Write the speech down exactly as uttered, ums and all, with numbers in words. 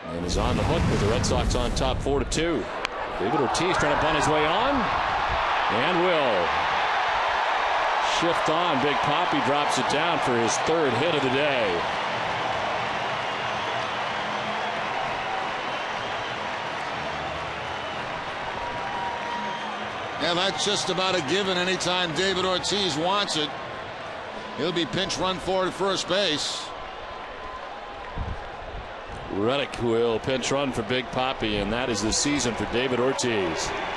And is on the hook with the Red Sox on top four to two. David Ortiz trying to bunt his way on. And will. Shift on. Big Papi drops it down for his third hit of the day. Yeah, that's just about a given. Anytime David Ortiz wants it, he'll be pinch run forward at first base. Reddick will pinch run for Big Papi, and that is the season for David Ortiz.